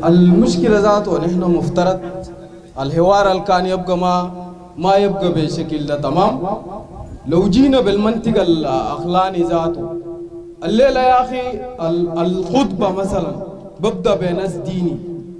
المشكلة ذاته نحن مفترض الحوار اللي كان يبقى ما يبقى بالشكل ده. تمام. لو جينا بالمنطق الأخلاني ذاته الليلة يا أخي الخطبة مثلا ببدأ بناس ديني.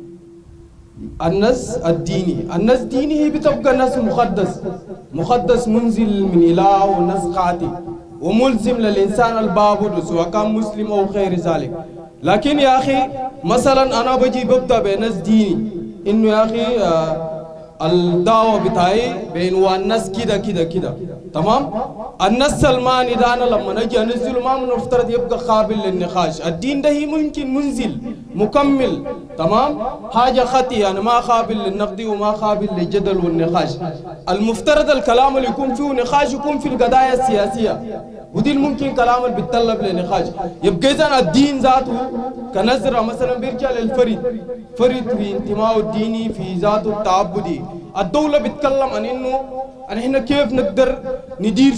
الناس ديني هي بتبقى ناس مقدس منزل من إله وناس خاطئ وملزم للإنسان البابد سواء كان مسلم أو غير ذلك. لكن يا أخي مثلا أنا بجي ببدأ بناس ديني إنه يا أخي الدعوة بتاعي بعنوان الناس كده تمام. الناس سلماني ده أنا لما نجي أنزله ما من المفترض يبقى قابل للنقاش. الدين ده هي ممكن منزل مكمل تمام، حاجة خطي يعني ما قابل للنقد وما قابل للجدل والنقاش. المفترض الكلام اللي يكون فيه نقاش يكون في القضايا السياسية، ودي ممكن كلام اللي بيتطلب للنقاش. يبقى إذا الدين ذاته كنظرة مثلا بيرجع للفرد في انتمائه الديني في ذاته التعبدي. الدولة بتتكلم عن إنه احنا كيف نقدر ندير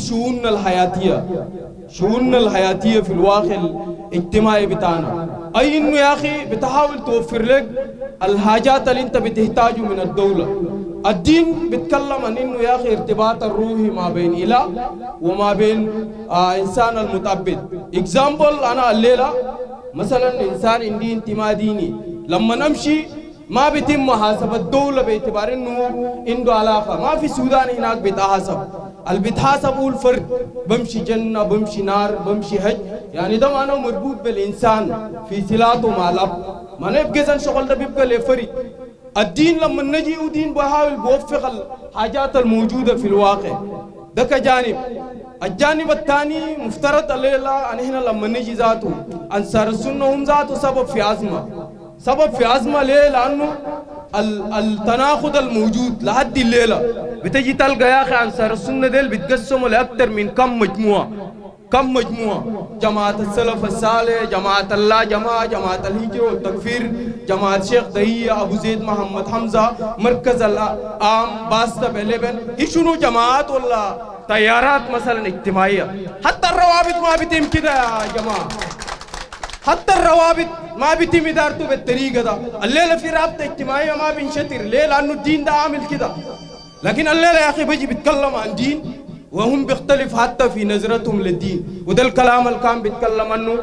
شؤوننا الحياتية في الواقع الاجتماعي بتاعنا. أي إنه يا أخي بتحاول توفر لك الحاجات اللي أنت بتحتاجه من الدولة. الدين بيتكلم عن إنه يا أخي ارتباط الروحي ما بين إله وما بين إنسان المتعبد. إكزامبل أنا الليلة مثلا إنسان عندي انتماء ديني، لما نمشي ما بيتم محاسبة الدولة باعتبار إنه عنده علاقة. ما في السودان هناك بيتحاسب، اللي بيتحاسب هو الفرد، بمشي جنة بمشي نار بمشي حج، يعني ده معناه مربوط بالإنسان في صلاته مع الأب. ما نبقى إذا الشغل ده بيبقى لفرد. الدين لما نجي ودين بحاول بوفق الحاجات الموجودة في الواقع ده كجانب. الجانب الثاني مفترض الليلة أن إحنا لما نجي ذاته أنصار السنة هم ذاته سبب في أزمة ليه؟ لأنه التناقض الموجود لحد الليلة بتجي تلقى يا أخي أنصار السنة ديل بيتقسموا لأكثر من كم مجموعة. جماعة السلف الصالح، جماعة الله، جماعة الهجرة والتكفير، جماعة شيخ دهية، أبو زيد محمد حمزة، مركز العام، باستا بلبن. هي شنو جماعات ولا تيارات مثلا اجتماعية؟ حتى الروابط ما بيتم كده يا جماعة، حتى الروابط ما بيتم إدارته بالطريقة ده. الليلة في رابطة اجتماعية ما بينشتر ليه؟ لأنه الدين ده عامل كده. لكن الليلة يا أخي بيجي بيتكلم عن دين وهم بيختلف حتى في نظرتهم للدين. وده الكلام اللي كان بيتكلم عنه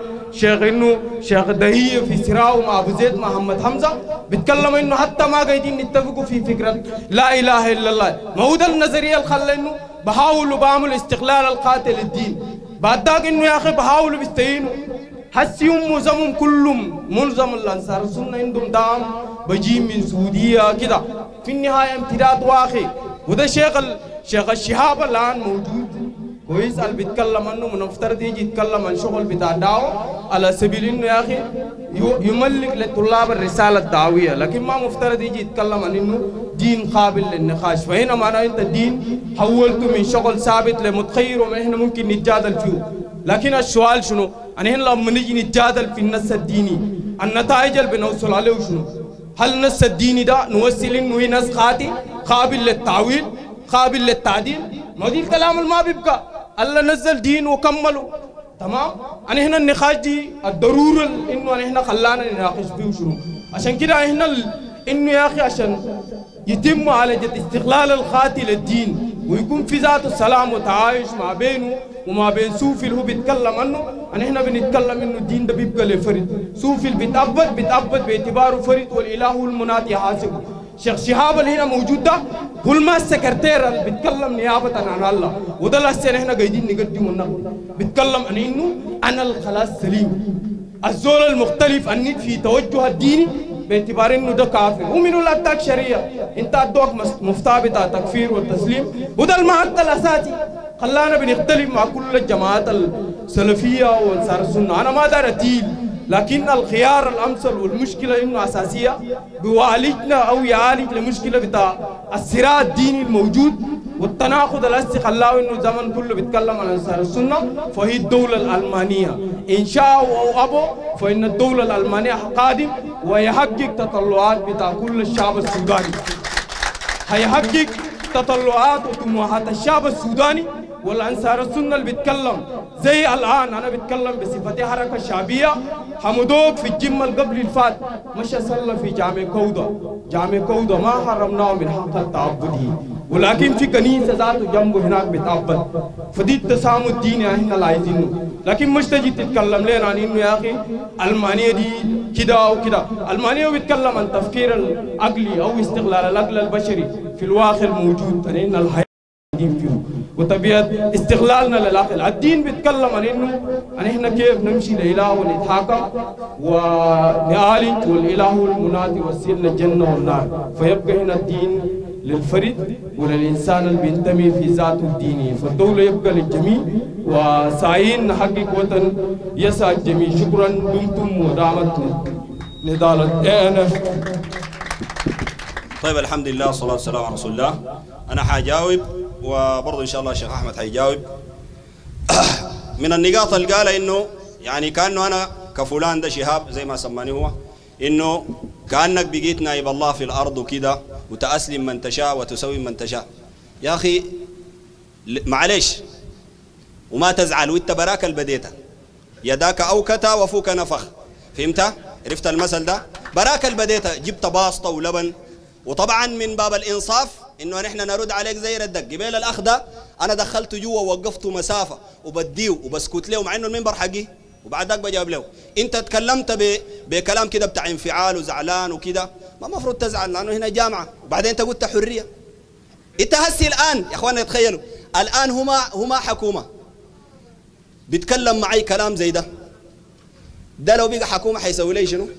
شيخ دهية في صراعه مع أبو زيد محمد حمزة، بيتكلم إنه حتى ما قاعدين نتفقوا في فكرة لا إله إلا الله. ما هو ده النظرية اللي خلى إنه بحاولوا بعملوا استقلال القاتل الدين. بعد ذاك إنه يا أخي بحاولوا بيستعينوا حسيهم ملزمهم كلهم ملزم الأنصار السنة عندهم دعم بجي من سعودية كده. في النهاية امتداد واقعي. وده شيخ الشهاب الآن موجود كويس اللي بيتكلم عنه من المفترض يجي يتكلم عن شغل بتاع الدعوة على سبيل انه يا اخي يملك للطلاب الرسالة الدعوية، لكن ما مفترض يجي يتكلم عن انه دين قابل للنقاش. فهنا معناه انت الدين حولته من شغل ثابت لمتغير وما احنا ممكن نتجادل فيه. لكن السؤال شنو؟ أنا هنا لما نجي نتجادل في النص الديني النتائج اللي بنوصل عليه شنو؟ هل النص الديني ده نوصل انه هي نص خاطئ قابل للتعويل قابل للتعديل؟ ما دي الكلام اللي ما بيبقى. الله نزل دين وكمله تمام. أنا هنا النقاش دي الضرورة انه أنا هنا خلانا نناقش فيه شنو. عشان كده هنا انه يا اخي عشان يتم معالجة استقلال القاتل الدين ويكون في ذات السلام وتعايش ما بينه وما بين صوفي اللي هو بيتكلم عنه. أنا هنا بنتكلم إنه الدين ده بيبقى لفرد. صوفي اللي بيتعبد باعتباره فرد والإله هو المنادي يحاسبه. شيخ شهاب اللي هنا موجود ده هو السكرتير اللي بيتكلم نيابة عن الله. وده الأسئلة هنا قاعدين نقدمه النقد بيتكلم عن إنه أنا الخلاص سليم. الزول المختلف عني في توجه الديني باعتبار انه ده كافر ومنه لا اداك شريعه، انت ادوك مفتاح بتاع التكفير والتسليم. وده المعد الاساسي خلانا بنختلف مع كل الجماعات السلفيه وانصار السنه. انا ما دار اتيل، لكن الخيار الامثل والمشكله انه اساسيه بيعالجنا او يعالج المشكله بتاع الصراع الديني الموجود والتناقض الاساسي خلاه انه الزمن كله بيتكلم عن انصار السنه. فهي الدوله الالمانيه ان شاءوا او ابوا فان الدوله الالمانيه قادم ويحقق تطلعات بتاع كل الشعب السوداني، هيحقق تطلعات وطموحات الشعب السوداني. والانصار السنه اللي بيتكلم زي الآن أنا بتكلم بصفتي حركة شعبية. حمدوك في الجمة قبل الفات مشى صلى في جامع كودة. جامع كودة ما حرمناه من حق التعبدي، ولكن في كنيسة ذاته جنبه هناك بتعبد. فدي التسامح الديني احنا اللي عايزينه. لكن مش تجي تتكلم لنا عن انه يا اخي المانيا دي كده او كده. المانيا بيتكلم عن تفكير العقلي او استغلال العقل البشري في الواقع الموجود ان الحياه فيه وطبيعه استغلالنا للعقل. الدين بيتكلم عن انه عن احنا كيف نمشي لاله ونتحاكم ونعالج، والاله هو المنادي والسير للجنه والنار. فيبقى هنا الدين للفرد وللإنسان اللي بينتمي في ذاته الديني. فالدولة يبقى للجميع وسعيين نحقق وطن يسعى الجميع. شكرا، دمتم ودامتم نضالة. طيب الحمد لله والصلاة والسلام على رسول الله. أنا حاجاوب وبرضه إن شاء الله الشيخ أحمد حيجاوب. من النقاط اللي قالها إنه يعني كأنه أنا كفلان ده شهاب زي ما سماني هو، إنه كأنك بقيت نائب الله في الأرض وكده وتأسلم من تشاء وتسوي من تشاء. يا أخي معلش وما تزعل وانت براك البديتة يداك أوكتا وفوك نفخ. فهمت؟ عرفت المثل ده؟ براك البديتة جبت باسطة ولبن. وطبعا من باب الإنصاف إنه نحن نرد عليك زي ردك. قبيل الأخ ده أنا دخلته جوا ووقفته مسافة وبديه وبسكت له مع إنه المنبر حقي، وبعد ذاك بجاوب له. انت تكلمت بكلام كده بتاع انفعال وزعلان وكده، ما المفروض تزعل لانه هنا جامعه، وبعدين انت قلت حريه. انت هسي الان يا اخوانا تخيلوا الان هما حكومه بيتكلم معي كلام زي ده لو بقى حكومه حيسوي لي شنو؟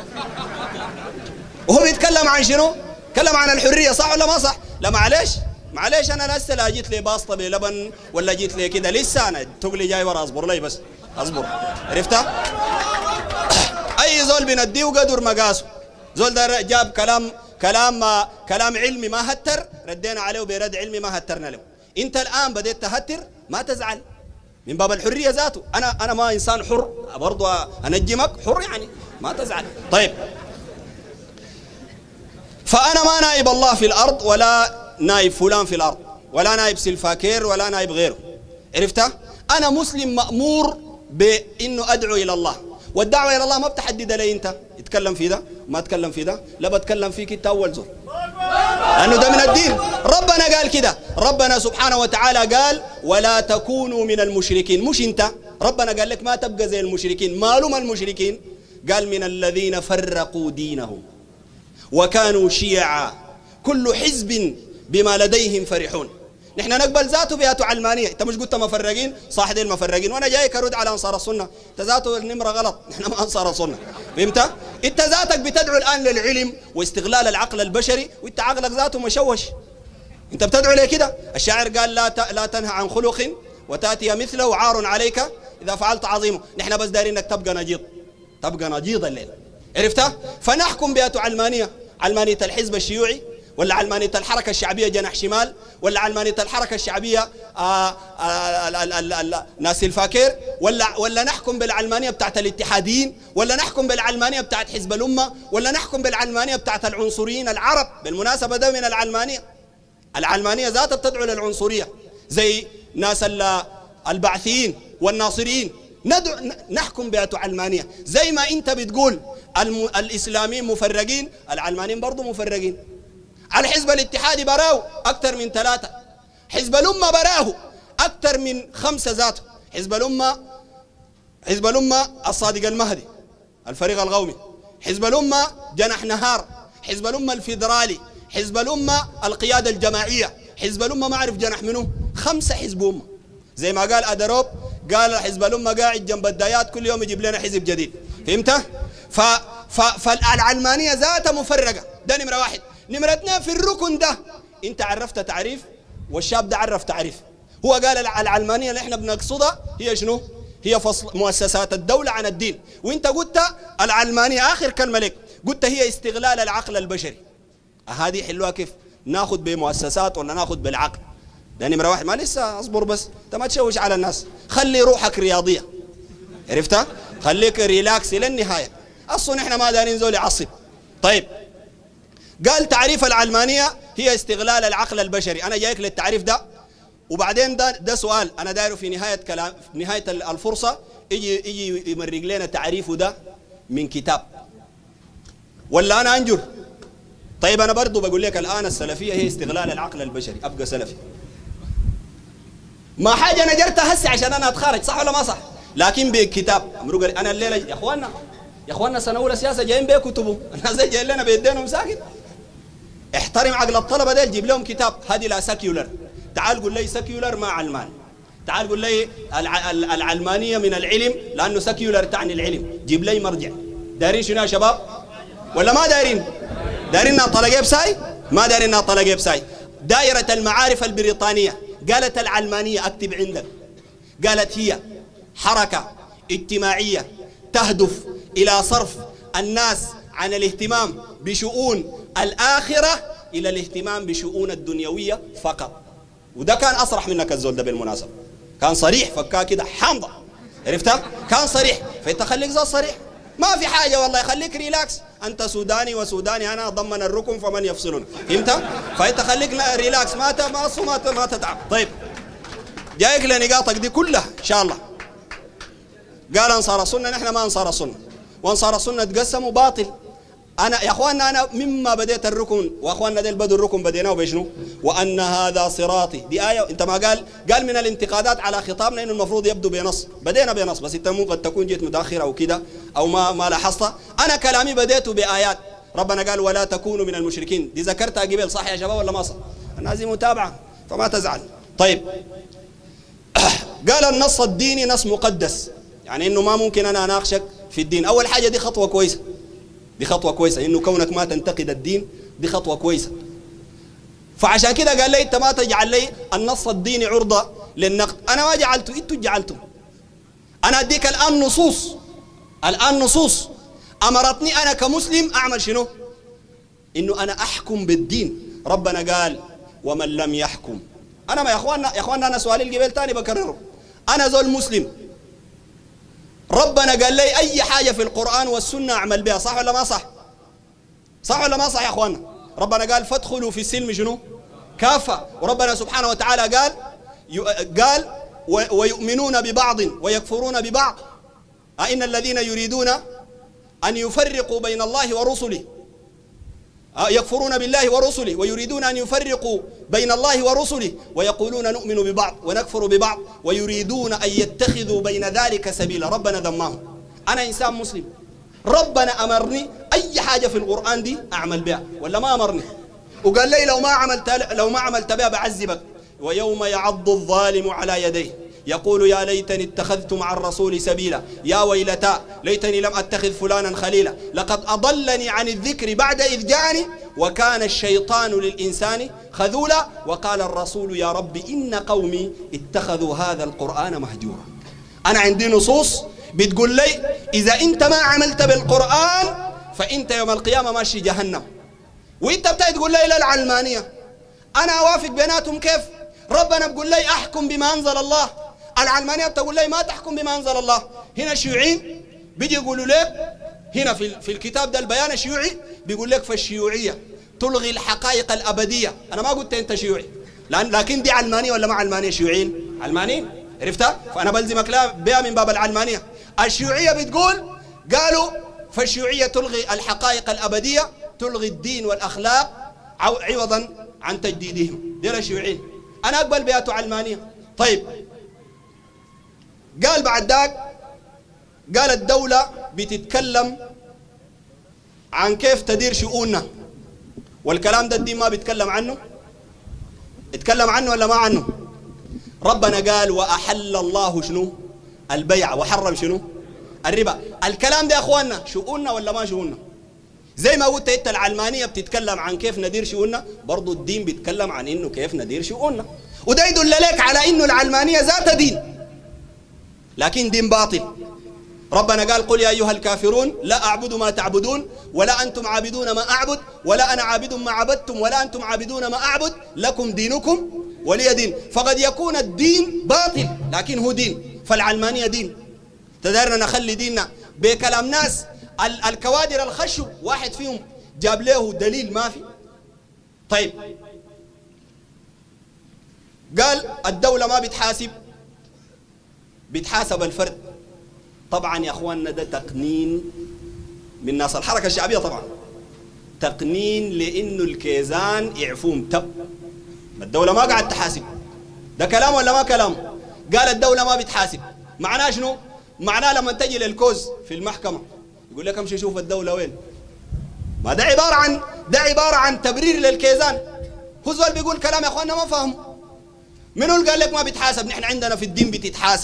وهو بيتكلم عن شنو؟ تكلم عن الحريه، صح ولا ما صح؟ لا معلش انا لسه لا جيت لي باسطه بلبن ولا جيت لي كده، لسه انا تقلي جاي ورا. اصبر لي بس اصبر. عرفتها؟ اي زول بنديه قدر مقاسه. زول ده جاب كلام علمي ما هتر، ردينا عليه برد علمي ما هترنا له. انت الان بديت تهتر، ما تزعل من باب الحريه ذاته. انا ما انسان حر برضه انجمك حر يعني، ما تزعل. طيب فانا ما نائب الله في الارض ولا نائب فلان في الارض ولا نائب سلفاكير ولا نائب غيره. عرفتها؟ انا مسلم مأمور بانه ادعو الى الله، والدعوه الى الله ما بتحدد لي انت اتكلم في ده وما اتكلم في ده، لا بتكلم فيك انت اول زول، لانه ده من الدين. ربنا قال كده، ربنا سبحانه وتعالى قال ولا تكونوا من المشركين. مش انت، ربنا قال لك ما تبقى زي المشركين. مالهم المشركين؟ قال من الذين فرقوا دينهم وكانوا شيعا كل حزب بما لديهم فرحون. نحن نقبل ذاته بياتوا علمانيه. انت مش قلت مفرقين؟ صح دي المفرقين، وانا جايك ارد على انصار السنه. انت ذاته النمره غلط، نحن ما انصار السنه. فهمت؟ انت ذاتك بتدعو الان للعلم واستغلال العقل البشري، وانت عقلك ذاته مشوش. انت بتدعو ليه كده؟ الشاعر قال لا تنهى عن خلق وتاتي مثله عار عليك اذا فعلت عظيمه. نحن بس دايرين انك تبقى نجيض الليل. عرفتها؟ فنحكم بياتوا علمانيه، علمانيه الحزب الشيوعي، ولا علمانية الحركة الشعبية جناح شمال، ولا علمانية الحركة الشعبية ناس الفاكر، ولا نحكم بالعلمانية بتاعت الاتحاديين، ولا نحكم بالعلمانية بتاعت حزب الأمة، ولا نحكم بالعلمانية بتاعت العنصريين العرب. بالمناسبة ده من العلمانية ذاتها بتدعو للعنصرية زي ناس البعثيين والناصريين. نحكم بياتوا علمانية. زي ما انت بتقول الإسلاميين مفرقين، العلمانيين برضو مفرقين. الحزب الاتحادي براو أكثر من 3، حزب الأمة براه أكثر من 5 ذاته. حزب الأمة الصادق المهدي الفريق القومي، حزب الأمة جناح نهار، حزب الأمة الفيدرالي، حزب الأمة القيادة الجماعية، حزب الأمة ما أعرف جناح منه. 5 حزب أمة. زي ما قال أدروب، قال حزب الأمة قاعد جنب الدايات كل يوم يجيب لنا حزب جديد. فهمت؟ فالعلمانية ذاتها مفرقة. ده نمرة 1. نمرة 2 في الركن ده انت عرفت تعريف والشاب ده عرف تعريف. هو قال العلمانية اللي احنا بنقصدها هي شنو؟ هي فصل مؤسسات الدولة عن الدين. وانت قلت العلمانية آخر كلمة لك قلت هي استغلال العقل البشري. هذه حلوها كيف؟ ناخذ بمؤسسات ولا ناخذ بالعقل؟ ده نمرة 1. ما لسه اصبر بس، انت ما تشوش على الناس، خلي روحك رياضية. عرفتها؟ خليك ريلاكس الى النهاية. اصلا احنا ما دارين زول يعصب. طيب قال تعريف العلمانية هي استغلال العقل البشري. أنا جايك للتعريف ده وبعدين ده سؤال أنا دايره في نهاية كلام، في نهاية الفرصة يجي يمرق لنا تعريفه ده من كتاب، ولا أنا أنجر؟ طيب أنا برضو بقول لك الآن السلفية هي استغلال العقل البشري، أبقى سلفي. ما حاجة نجرتها هسه عشان أنا أتخارج، صح ولا ما صح؟ لكن بكتاب أنا الليلة يا إخواننا سنة أولى سياسة جايين بكتبه، الناس جايين لنا بيدينهم ساكت. احترم عقل الطلبة ديل، جيب لهم كتاب. هذه لا سكيولر، تعال قول لي سكيولر ما علمان، تعال قول لي العلمانية من العلم لأنه سكيولر تعني العلم، جيب لي مرجع. دايرين شنو يا شباب؟ ولا ما دايرين؟ دايرين ناطلة جيب ساي؟ ما دايرين ناطلة جيب ساي. دائرة المعارف البريطانية قالت العلمانية، اكتب عندك، قالت هي حركة اجتماعية تهدف إلى صرف الناس عن الاهتمام بشؤون الآخرة إلى الاهتمام بشؤون الدنيوية فقط. وده كان أصرح منك الزول ده بالمناسبة، كان صريح، فكاه كده حامضة، عرفتها؟ كان صريح. فأنت خليك زول صريح، ما في حاجة والله، خليك ريلاكس. أنت سوداني وسوداني، أنا ضمن الركن فمن يفصلون، فهمت؟ فأنت خليك ريلاكس، ما تتعب. طيب جايك لنقاطك دي كلها إن شاء الله. قال أنصار السنة، نحن ما أنصار السنة، وأنصار السنة تقسموا باطل. أنا يا أخواننا أنا مما بديت الركن، وأخواننا ديل بدوا الركن بديناه بشنو؟ وأن هذا صراطي، دي آية. أنت ما قال من الانتقادات على خطابنا إنه المفروض يبدو بنص، بدينا بنص، بس أنت ممكن تكون جيت متأخر أو كده أو ما لاحظت. أنا كلامي بديته بآيات، ربنا قال ولا تكونوا من المشركين، دي ذكرتها قبل، صح يا شباب ولا ما صح؟ الناس دي متابعة فما تزعل. طيب قال النص الديني نص مقدس، يعني إنه ما ممكن أنا أناقشك في الدين. أول حاجة دي خطوة كويسة، دي خطوة كويسة، إنه كونك ما تنتقد الدين دي خطوة كويسة. فعشان كده قال لي أنت ما تجعل لي النص الديني عرضة للنقد، أنا ما جعلته، أنتوا جعلتم. أنا أديك الآن نصوص أمرتني أنا كمسلم أعمل شنو؟ إنه أنا أحكم بالدين. ربنا قال ومن لم يحكم. أنا ما يا إخواننا أنا سؤالي القبيل تاني بكرره، أنا زول مسلم، ربنا قال لي أي حاجة في القرآن والسنة أعمل بها، صح ولا ما صح؟ صح ولا ما صح يا أخوانا؟ ربنا قال فادخلوا في السلم شنو؟ كافة. وربنا سبحانه وتعالى قال ويؤمنون ببعض ويكفرون ببعض. إن الذين يريدون أن يفرقوا بين الله ورسله، يكفرون بالله ورسله ويريدون أن يفرقوا بين الله ورسله ويقولون نؤمن ببعض ونكفر ببعض ويريدون أن يتخذوا بين ذلك سبيلا. ربنا ذمهم. أنا إنسان مسلم، ربنا أمرني أي حاجة في القرآن دي أعمل بها ولا ما أمرني؟ وقال لي لو ما عملت بها بعذبك. ويوم يعض الظالم على يديه يقول يا ليتني اتخذت مع الرسول سبيلا يا ويلتى ليتني لم أتخذ فلانا خليلا لقد أضلني عن الذكر بعد إذ جاءني وكان الشيطان للإنسان خذولا وقال الرسول يا رب إن قومي اتخذوا هذا القرآن مهجورا. أنا عندي نصوص بتقول لي إذا أنت ما عملت بالقرآن فأنت يوم القيامة ماشي جهنم، وأنت بتقول لي لا العلمانية. أنا أوافق بيناتهم كيف؟ ربنا بيقول لي أحكم بما أنزل الله، العلمانية بتقول لي ما تحكم بما أنزل الله. هنا الشيوعيين بيجي يقولوا لك هنا في الكتاب ده البيان الشيوعي بيقول لك فالشيوعية تلغي الحقائق الأبدية. أنا ما قلت أنت شيوعي، لكن دي علمانية ولا ما علمانية؟ شيوعيين علمانيين، عرفتها؟ فأنا بلزمك لا بها من باب العلمانية. الشيوعية بتقول قالوا فالشيوعية تلغي الحقائق الأبدية، تلغي الدين والأخلاق عوضا عن تجديدهم. دي الشيوعيين، أنا أقبل بها علمانية. طيب قال بعد ذاك قال الدولة بتتكلم عن كيف تدير شؤوننا، والكلام ده الدين ما بيتكلم عنه. اتكلم عنه ولا ما عنه؟ ربنا قال وأحل الله شنو؟ البيع وحرم شنو؟ الربا. الكلام ده يا اخواننا شؤوننا ولا ما شؤوننا؟ زي ما قلت انت العلمانية بتتكلم عن كيف ندير شؤوننا، برضو الدين بيتكلم عن انه كيف ندير شؤوننا. وده يدل لك على انه العلمانية ذات دين، لكن دين باطل. ربنا قال قل يا أيها الكافرون لا أعبد ما تعبدون ولا أنتم عابدون ما أعبد ولا أنا عابد ما عبدتم ولا أنتم عابدون ما أعبد لكم دينكم ولي دين. فقد يكون الدين باطل لكن هو دين، فالعلمانية دين. تدارنا نخلي ديننا بكلام ناس الكوادر الخشب واحد فيهم جاب له دليل ما في. طيب قال الدولة ما بتحاسب، بتحاسب الفرد. طبعا يا اخواننا ده تقنين من ناس الحركة الشعبية، طبعا تقنين لانه الكيزان يعفوهم تب. الدولة ما قاعد تحاسب، ده كلام ولا ما كلام؟ قال الدولة ما بتحاسب، معناه شنو؟ معناه لما تجي للكوز في المحكمة يقول لك امشي شوف الدولة وين. ما ده عبارة عن تبرير للكيزان. هو زول بيقول كلام يا اخواننا ما فاهمه. منو اللي قال لك ما بتحاسب؟ نحن عندنا في الدين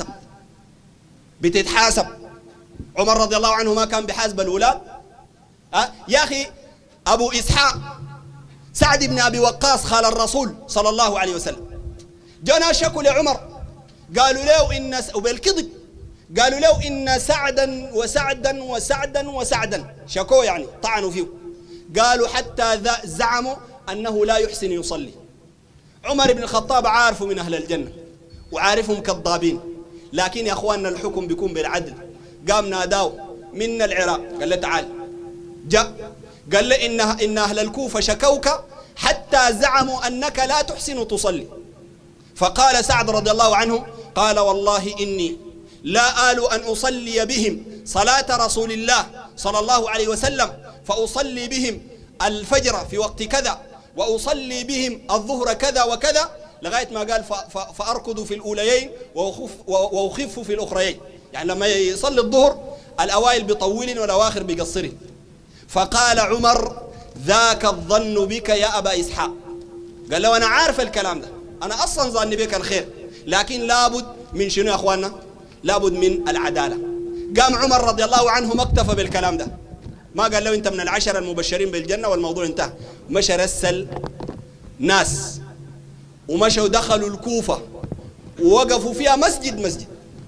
بتتحاسب. عمر رضي الله عنه ما كان بحاسب الأولاد؟ يا أخي أبو إسحاق سعد بن أبي وقاص خال الرسول صلى الله عليه وسلم جانا شكوا لعمر، قالوا له إن وبالكذب قالوا له إن سعدا وسعدا وسعدا وسعدا، شكوه يعني طعنوا فيه. قالوا حتى زعموا أنه لا يحسن يصلي. عمر بن الخطاب عارفه من أهل الجنة وعارفهم كذابين، لكن يا أخواننا الحكم بيكون بالعدل. قام ناداو من العراق، قال له تعال. جاء قال له إن أهل الكوفة شكوك حتى زعموا أنك لا تحسن تصلي. فقال سعد رضي الله عنه قال والله إني لا آل أن أصلي بهم صلاة رسول الله صلى الله عليه وسلم، فأصلي بهم الفجر في وقت كذا وأصلي بهم الظهر كذا وكذا، لغاية ما قال فأركض في الأوليين وأخف في الأخريين. يعني لما يصلي الظهر الأوائل بيطولن والأواخر بيقصرن. فقال عمر ذاك الظن بك يا أبا إسحاق. قال له أنا عارف الكلام ده، أنا أصلا ظني بك الخير، لكن لابد من شنو يا أخواننا؟ لابد من العدالة. قام عمر رضي الله عنه ما اكتفى بالكلام ده، ما قال له أنت من العشرة المبشرين بالجنة والموضوع انتهى. مشى رسل ناس ومشوا دخلوا الكوفة ووقفوا فيها مسجد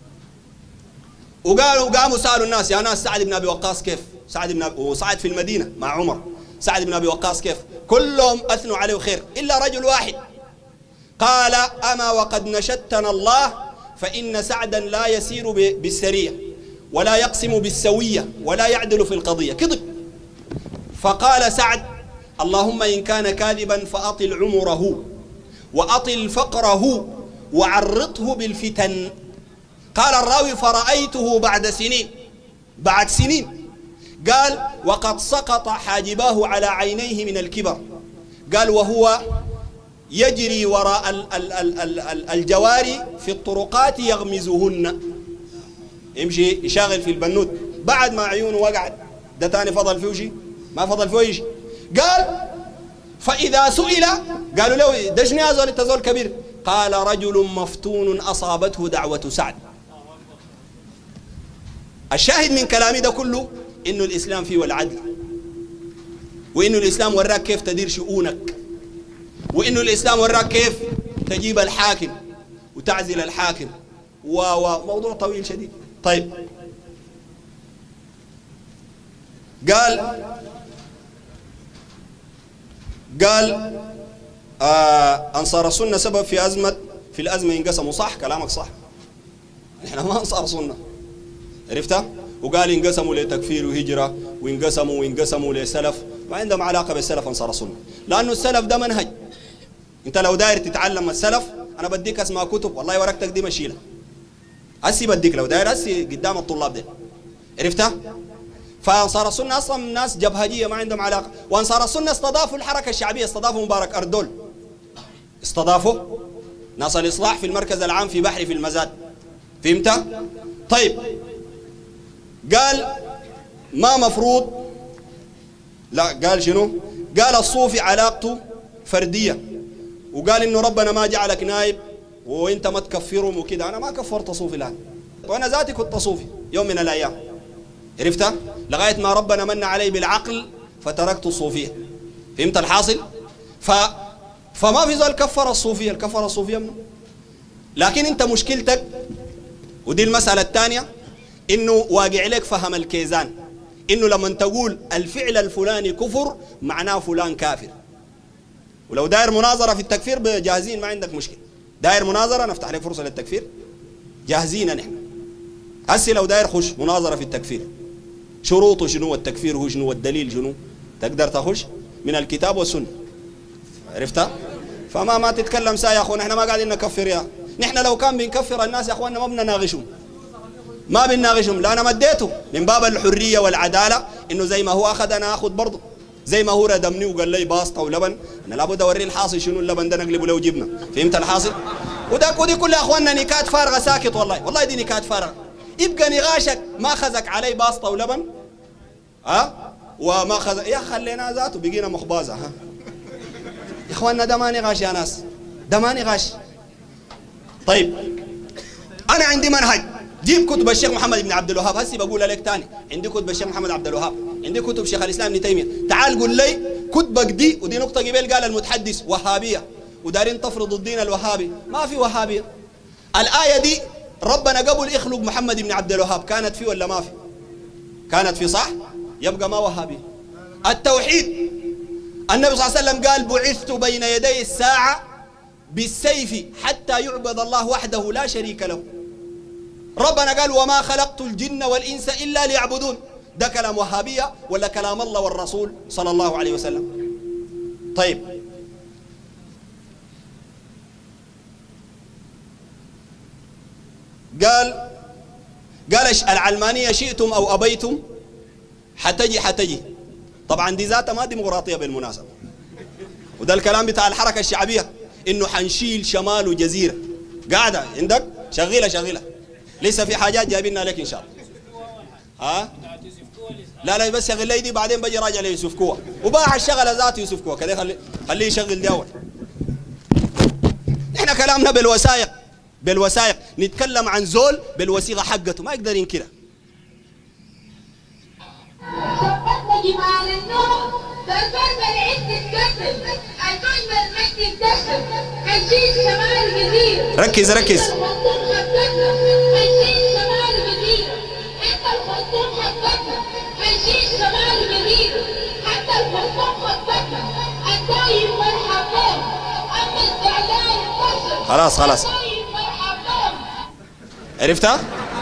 قاموا سألوا الناس يا ناس سعد بن أبي وقاص كيف؟ وصعد في المدينة مع عمر، سعد بن أبي وقاص كيف؟ كلهم أثنوا عليه خير إلا رجل واحد قال أما وقد نشدتنا الله فإن سعدا لا يسير بالسرية ولا يقسم بالسوية ولا يعدل في القضية، كذب. فقال سعد اللهم إن كان كاذبا فأطل عمره وأطل فقره وعرضه بالفتن. قال الراوي فرأيته بعد سنين قال وقد سقط حاجباه على عينيه من الكبر. قال وهو يجري وراء الجواري في الطرقات يغمزهن، يمشي يشاغل في البنود بعد ما عيونه وقعت. ده تاني فضل فيه شيء؟ ما فضل فيه شيء. قال فإذا سئل قالوا له ده شنو يا زول انت زول كبير؟ قال رجل مفتون أصابته دعوة سعد. الشاهد من كلامي ده كله إنه الإسلام فيه العدل، وإنه الإسلام وراك كيف تدير شؤونك، وإنه الإسلام وراك كيف تجيب الحاكم وتعزل الحاكم، وموضوع طويل شديد. طيب قال أنصار السنة سبب في الأزمة ينقسموا، صح كلامك صح، نحن ما أنصار سنة، عرفتها؟ وقال ينقسموا لتكفير وهجرة وينقسموا لسلف، ما عندهم علاقة بالسلف أنصار السنة، لأنه السلف ده منهج. أنت لو داير تتعلم السلف أنا بديك أسماء كتب، والله ورقتك دي مشيلة هسي بديك لو داير هسي قدام الطلاب ده، عرفتها؟ فأنصار السنة أصلا ناس جبهجية ما عندهم علاقة. وأنصار السنة استضافوا الحركة الشعبية، استضافوا مبارك أردول، استضافوا ناس الإصلاح في المركز العام في بحري في المزاد، فهمت؟ طيب قال ما مفروض، لا قال شنو؟ قال الصوفي علاقته فردية، وقال إنه ربنا ما جعلك نائب وإنت ما تكفرهم وكده. أنا ما كفرت صوفي الآن، وأنا ذاتي كنت صوفي يوم من الأيام، عرفتها؟ لغاية ما ربنا من علي بالعقل فتركت الصوفية، فهمت الحاصل؟ فما في زول كفر الصوفية منه. لكن انت مشكلتك، ودي المسألة الثانية، انه واقع لك فهم الكيزان، انه لما تقول الفعل الفلاني كفر معناه فلان كافر. ولو داير مناظرة في التكفير جاهزين، ما عندك مشكلة، داير مناظرة نفتح لك فرصة للتكفير جاهزين نحن. هسي لو داير خش مناظرة في التكفير، شروطه شنو، التكفير هو شنو، الدليل شنو، تقدر تخش من الكتاب والسنة، عرفتها؟ فما تتكلم سا يا اخوان، احنا ما قاعدين نكفر يا. نحن لو كان بنكفر الناس يا اخواننا ما بنناقشهم، ما بنناقشهم، لا انا مديته من باب الحريه والعداله، انه زي ما هو اخذ انا اخذ برضه، زي ما هو ردمني وقال لي باسطه ولبن، انا لابد اوريه الحاصل شنو اللبن ده نقلبه له جبنه، فهمت الحاصل؟ ودي كلها يا اخواننا نكات فارغه ساكت، والله دي نكات فارغه. يبقى نغاشك ما خذك علي باسطه ولبن وما خذ يا خلينا ذاته بقينا مخبازه يا اخواننا، ده ما نغاش يا ناس، ده ما نغاش. طيب انا عندي منهج، جيب كتب الشيخ محمد بن عبد الوهاب، هسي بقول لك تاني، عندي كتب الشيخ محمد عبد الوهاب، عندي كتب شيخ الاسلام ابن تيميه، تعال قول لي كتبك دي، ودي نقطه قبل قال المتحدث وهابيه ودارين تفرض الدين الوهابي، ما في وهابيه. الايه دي ربنا قبل يخلق محمد بن عبد الوهاب كانت في ولا ما في؟ كانت في صح؟ يبقى ما وهابيه. التوحيد النبي صلى الله عليه وسلم قال بعثت بين يدي الساعه بالسيف حتى يعبد الله وحده لا شريك له. ربنا قال وما خلقت الجن والإنس إلا ليعبدون. ده كلام وهابية ولا كلام الله والرسول صلى الله عليه وسلم؟ طيب قال العلمانية شئتم أو أبيتم حتجي. طبعا دي ذاتها ما ديمقراطية بالمناسبة، وده الكلام بتاع الحركة الشعبية إنه حنشيل شمال وجزيرة، قاعدة عندك شغيلة لسه في حاجات جايبينها لك ان شاء الله. لا بس شغل لي دي بعدين بجي راجع ليوسف كوه، وباع الشغله ذات يوسف كوه كده، خليه يشغل دي اول. احنا كلامنا بالوثائق نتكلم عن زول بالوثيقه حقته، ما يقدر ينكرها. شقتنا جمال النور دربان بالعز تكسر الكون بالمجد يكتسر هنشيل شمال جزيرة. ركز هنشيل شمال جزيرة حتى الخرطوم خطتنا، هنشيل شمال جزيرة حتى الخرطوم خطتنا. الدايم مرحبا أما الزعلان انتصر. خلاص الدايم مرحبا. عرفتها؟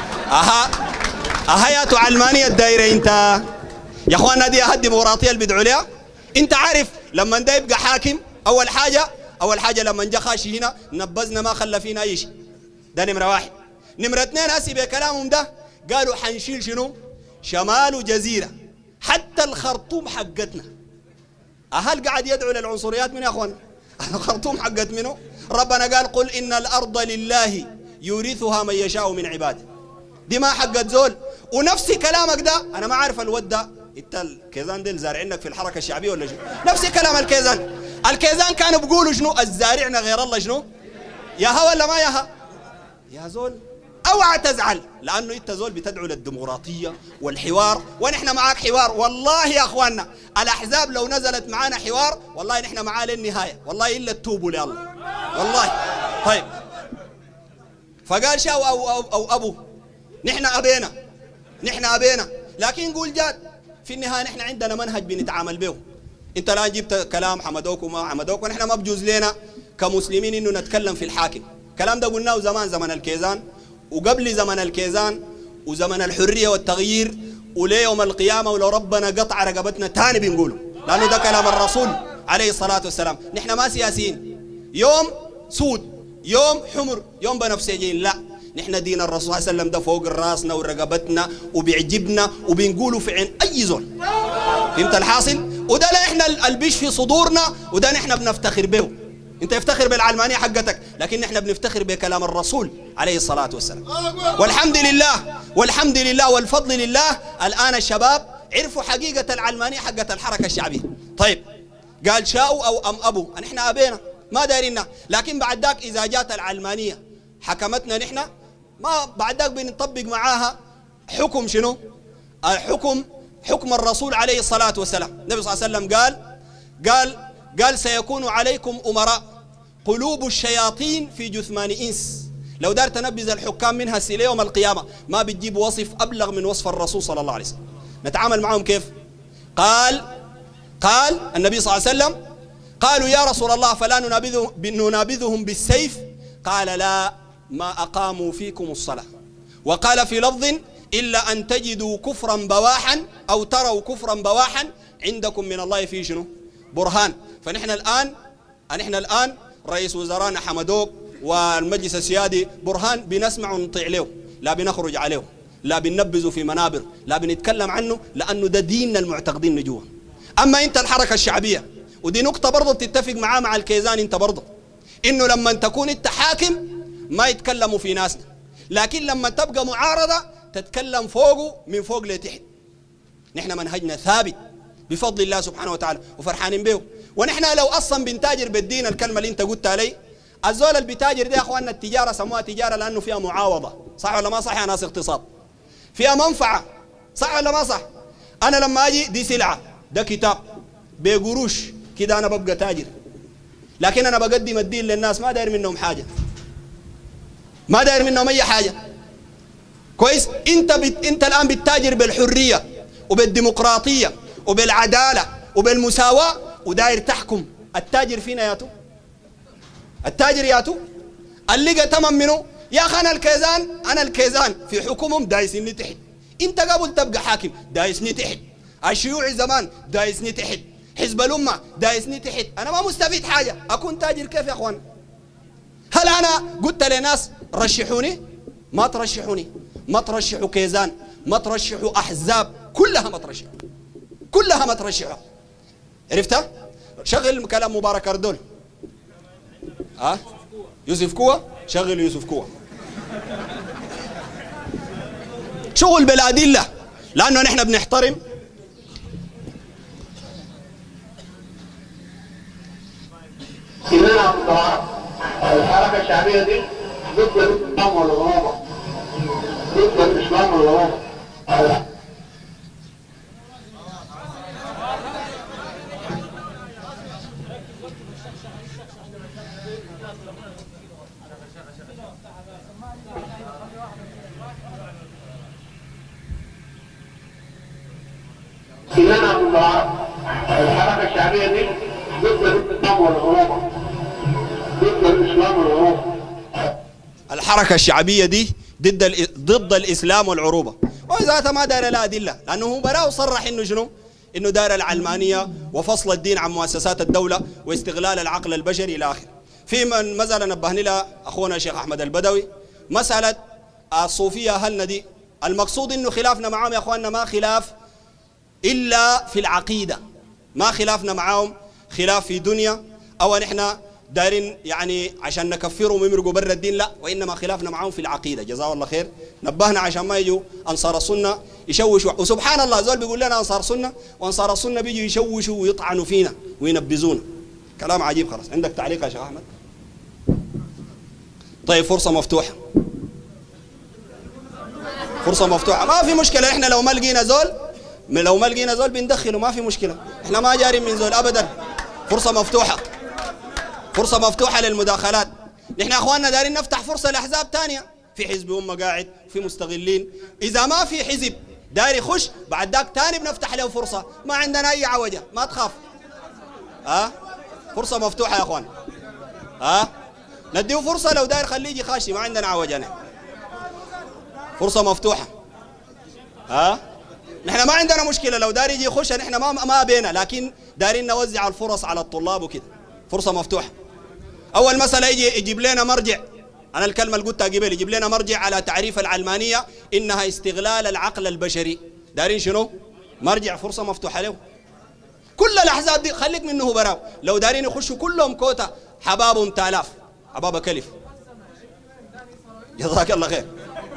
اها يا علمانية الدايرة انت يا اخوانا، دي الديمقراطيه اللي بيدعوا لها. انت عارف لما ده يبقى حاكم اول حاجه لما جا خاشي هنا نبذنا ما خلى فينا اي شيء، ده نمره واحد. نمره اثنين هسي بكلامهم ده قالوا حنشيل شنو؟ شمال وجزيره حتى الخرطوم حقتنا. اهل قاعد يدعوا للعنصريات من يا اخوانا؟ الخرطوم حقت منه؟ ربنا قال قل ان الارض لله يورثها من يشاء من عباده. دي ما حقت زول. ونفس كلامك ده انا ما عارف الود ده انت الكيزان ديل زارعينك في الحركه الشعبيه ولا شنو؟ نفس كلام الكيزان كانوا بيقولوا شنو؟ الزارعنا غير الله شنو؟ ياها ولا ما ياها؟ يا زول اوعى تزعل، لانه انت زول بتدعو للديمقراطيه والحوار، ونحن معاك حوار. والله يا اخواننا الاحزاب لو نزلت معانا حوار والله نحن معاه للنهايه، والله الا تتوبوا لله والله. طيب فقال شاو او ابو، نحن ابينا لكن نقول جاد في النهايه نحن عندنا منهج بنتعامل به. انت الان جبت كلام حمدوك وما حمدوك، ونحن ما بجوز لنا كمسلمين انه نتكلم في الحاكم. الكلام ده قلناه زمان الكيزان، وقبل زمن الكيزان، وزمن الحريه والتغيير، وليوم القيامه، ولو ربنا قطع رقبتنا تاني بنقوله، لانه ده كلام الرسول عليه الصلاه والسلام. نحن ما سياسيين، يوم سود يوم حمر يوم بنفسجين، لا، نحن دين الرسول صلى الله عليه وسلم ده فوق راسنا ورقبتنا وبيعجبنا وبنقوله في عين اي زول. فهمت الحاصل؟ وده لا احنا البيش في صدورنا، وده نحن بنفتخر به. انت يفتخر بالعلمانيه حقتك، لكن نحن بنفتخر بكلام الرسول عليه الصلاه والسلام. والحمد لله والفضل لله، الان الشباب عرفوا حقيقه العلمانيه حقت الحركه الشعبيه. طيب قال شاءوا او ام ابوا، نحن ابينا ما دارينا، لكن بعد ذاك اذا جات العلمانيه حكمتنا نحن، ما بعد ذاك بنطبق معاها حكم شنو؟ حكم الرسول عليه الصلاة والسلام. النبي صلى الله عليه وسلم قال سيكون عليكم أمراء قلوب الشياطين في جثمان إنس. لو دار تنبذ الحكام منها سيل يوم القيامة ما بتجيب وصف أبلغ من وصف الرسول صلى الله عليه وسلم. نتعامل معهم كيف؟ قال النبي صلى الله عليه وسلم قالوا يا رسول الله فلا ننابذهم بالسيف؟ قال لا، ما أقاموا فيكم الصلاة. وقال في لفظ إلا أن تجدوا كفرا بواحا أو تروا كفرا بواحا عندكم من الله في شنو؟ برهان. فنحن الآن رئيس وزراءنا حمدوك والمجلس السيادي برهان بنسمع ونطيع له، لا بنخرج عليه، لا بننبذه في منابر، لا بنتكلم عنه، لأنه ده ديننا المعتقدين نجوه. أما أنت الحركة الشعبية، ودي نقطة برضه بتتفق معاه مع الكيزان أنت برضه، إنه لما تكون أنت حاكم ما يتكلموا في ناسنا، لكن لما تبقى معارضة تتكلم فوقه من فوق لتحت. نحن منهجنا ثابت بفضل الله سبحانه وتعالى وفرحانين به. ونحن لو أصلا بنتاجر بالدين، الكلمة اللي أنت قلت علي، الزول اللي بيتاجر دي يا أخواننا التجارة سموها تجارة لأنه فيها معاوضة، صح ولا ما صح يا ناس اقتصاد؟ فيها منفعة، صح ولا ما صح؟ أنا لما أجي دي سلعة، ده كتاب بقروش كده أنا ببقى تاجر، لكن أنا بقدم الدين للناس، ما داير منهم حاجة، ما داير منهم أي حاجة. كويس؟ أنت الآن بتتاجر بالحرية وبالديمقراطية وبالعدالة وبالمساواة وداير تحكم. التاجر فينا ياتو، التاجر ياتو اللي تمام منه يا أخي. أنا الكيزان في حكومهم دايسني تحت، أنت قبل تبقى حاكم دايسني تحت، الشيوعي زمان دايسني تحت، حزب الأمة دايسني تحت، أنا ما مستفيد حاجة، أكون تاجر كيف يا أخوان؟ هل أنا قلت لناس رشحوني؟ ما ترشحوني، ما ترشحوا كيزان، ما ترشحوا أحزاب، كلها ما ترشحوا، كلها ما ترشحوا. عرفتها؟ شغل كلام مبارك أردول، يوسف كوة، شغل يوسف كوة، شغل بالأدلة، لأنه نحن بنحترم. إننا الحركة الشعبية دي ضد الإسلام والغرابة، ضد الإسلام والغرابة. إننا الحركة الشعبية دي ضد الإسلام والغرابة، ضد الإسلام والعروبة. الحركة الشعبية دي ضد الإسلام والعروبة، وذاتها ما دار لها أدلة، لأنه هو براو صرح إنه شنو؟ إنه دار العلمانية وفصل الدين عن مؤسسات الدولة واستغلال العقل البشري إلى آخره. في من مسألة نبهني لها أخونا الشيخ أحمد البدوي، مسألة الصوفية أهلنا دي، المقصود إنه خلافنا معهم يا أخواننا ما خلاف إلا في العقيدة، ما خلافنا معهم خلاف في دنيا أو نحن دايرين يعني عشان نكفرهم ويمرقوا برا الدين، لا، وإنما خلافنا معهم في العقيدة. جزاه الله خير، نبهنا عشان ما يجوا أنصار السنة يشوشوا. وسبحان الله زول بيقول لنا أنصار سنة، وأنصار السنة بيجوا يشوشوا ويطعنوا فينا وينبذونا. كلام عجيب. خلاص عندك تعليق يا شيخ أحمد؟ طيب فرصة مفتوحة، فرصة مفتوحة، ما في مشكلة. إحنا لو ما لقينا زول بندخله، ما في مشكلة، إحنا ما جارين من زول أبدا. فرصة مفتوحة، فرصة مفتوحة للمداخلات. نحن أخواننا دارين نفتح فرصة لأحزاب تانية، في حزب أمة قاعد، في مستغلين. إذا ما في حزب داري يخش بعد ذاك تاني بنفتح له فرصة، ما عندنا أي عوجة، ما تخاف. فرصة مفتوحة يا أخوان، نديه فرصة، لو داير خليه يجي خاشي، ما عندنا عوجة. فرصة مفتوحة. نحن ما عندنا مشكلة لو داري يجي يخش، نحن ما بينا، لكن دارين نوزع الفرص على الطلاب وكده. فرصة مفتوحة. أول مسألة يجيب لنا مرجع، أنا الكلمة اللي قلتها قبل، يجيب لنا مرجع على تعريف العلمانية إنها استغلال العقل البشري. دارين شنو؟ مرجع. فرصة مفتوحة له. كل الأحزاب دي خليك منه براو، لو دارين يخشوا كلهم كوتا حبابهم تالاف، حباب كلف. جزاك الله خير،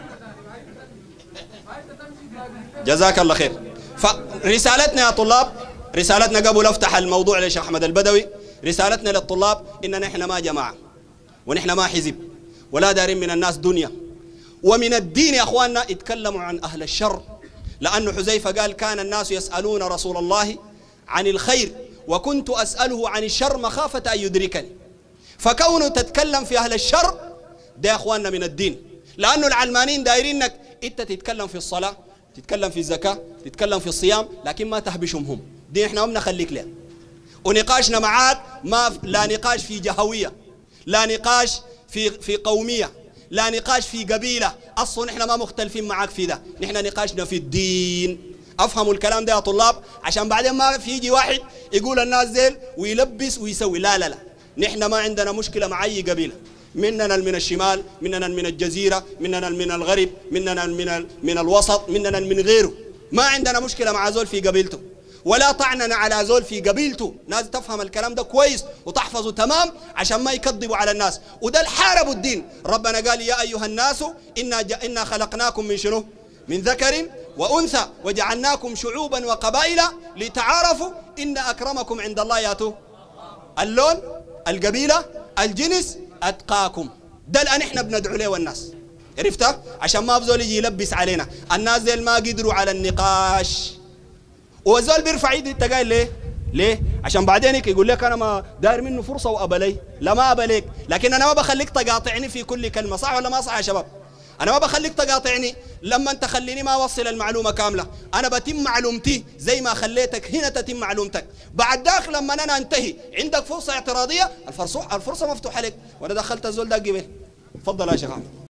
جزاك الله خير. فرسالتنا يا طلاب، رسالتنا قبل افتح الموضوع للشيخ أحمد البدوي، رسالتنا للطلاب إننا نحن ما جماعة ونحن ما حزب ولا دارين من الناس دنيا. ومن الدين يا أخواننا يتكلموا عن أهل الشر، لأنه حذيفة قال كان الناس يسألون رسول الله عن الخير وكنت أسأله عن الشر مخافة أن يدركني. فكونه تتكلم في أهل الشر ده يا أخواننا من الدين، لأنه العلمانيين دايرينك أنت تتكلم في الصلاة، تتكلم في الزكاة، تتكلم في الصيام، لكن ما تهبشهم هم. دي احنا ما بنخليك لها. ونقاشنا معاك لا نقاش في جهوية، لا نقاش في قومية، لا نقاش في قبيلة، أصلا نحن ما مختلفين معاك في ده، نحن نقاشنا في الدين. أفهموا الكلام ده يا طلاب، عشان بعدين ما في يجي واحد يقول الناس ذيل ويلبس ويسوي. لا لا لا، نحن ما عندنا مشكلة مع أي قبيلة، مننا من الشمال، مننا من الجزيرة، مننا من الغرب، مننا من الوسط، مننا من غيره. ما عندنا مشكلة مع زول في قبيلته، ولا طعننا على زول في قبيلته. ناس تفهم الكلام ده كويس وتحفظه تمام عشان ما يكذبوا على الناس. وده الحاربوا الدين. ربنا قال يا أيها الناس إنا خلقناكم من شنو؟ من ذكر وأنثى وجعلناكم شعوبا وقبائل لتعارفوا إن أكرمكم عند الله ياتوا اللون، القبيلة، الجنس، أتقاكم. ده الآن إحنا بندعو له والناس. عرفتها؟ عشان ما بزول يجي يلبس علينا. الناس دي ما قدروا على النقاش، والزول بيرفع ايده. انت قايل ليه؟ ليه؟ عشان بعدين يقول لك انا ما داير منه فرصه وابلي. لا ما ابليك، لكن انا ما بخليك تقاطعني في كل كلمه. صح ولا ما صح يا شباب؟ انا ما بخليك تقاطعني لما انت تخليني ما اوصل المعلومه كامله. انا بتم معلومتي زي ما خليتك هنا تتم معلومتك. بعد ذاك لما انا انتهي عندك فرصه اعتراضيه، الفرصه مفتوحه لك. وانا دخلت الزول ده قبل. تفضل يا شيخ.